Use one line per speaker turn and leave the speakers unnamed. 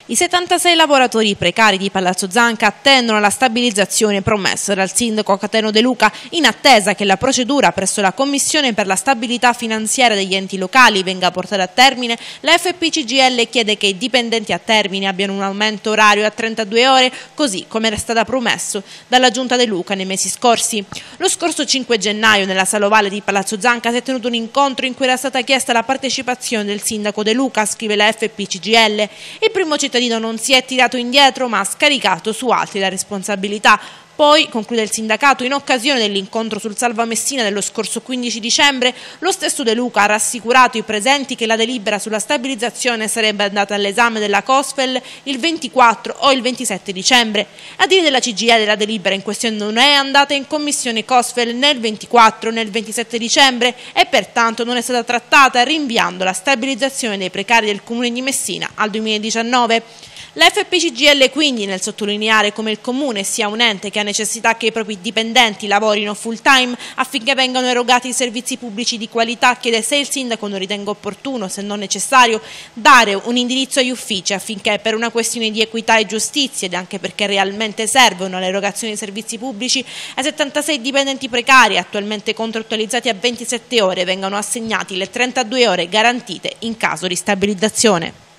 I 76 lavoratori precari di Palazzo Zanca attendono la stabilizzazione promessa dal sindaco Cateno De Luca, in attesa che la procedura presso la Commissione per la stabilità finanziaria degli enti locali venga portata a termine. La FP-CGIL chiede che i dipendenti a termine abbiano un aumento orario a 32 ore, così come era stato promesso dalla Giunta De Luca nei mesi scorsi. Lo scorso 5 gennaio nella sala ovale di Palazzo Zanca si è tenuto un incontro in cui era stata chiesta la partecipazione del sindaco De Luca, scrive la FP-CGIL. Il primo cittadino non si è tirato indietro ma ha scaricato su altri la responsabilità. Poi, conclude il sindacato, in occasione dell'incontro sul Salva Messina dello scorso 15 dicembre, lo stesso De Luca ha rassicurato i presenti che la delibera sulla stabilizzazione sarebbe andata all'esame della COSFEL il 24 o il 27 dicembre. A dire della CGIL, la delibera in questione non è andata in commissione COSFEL né il 24 né il 27 dicembre e pertanto non è stata trattata, rinviando la stabilizzazione dei precari del Comune di Messina al 2019. La FP-CGIL quindi, nel sottolineare come il Comune sia un ente che ha necessità che i propri dipendenti lavorino full time affinché vengano erogati i servizi pubblici di qualità, chiede, se il sindaco non ritenga opportuno, se non necessario, dare un indirizzo agli uffici affinché, per una questione di equità e giustizia ed anche perché realmente servono all'erogazione dei servizi pubblici, ai 76 dipendenti precari attualmente contrattualizzati a 27 ore vengano assegnati le 32 ore garantite in caso di stabilizzazione.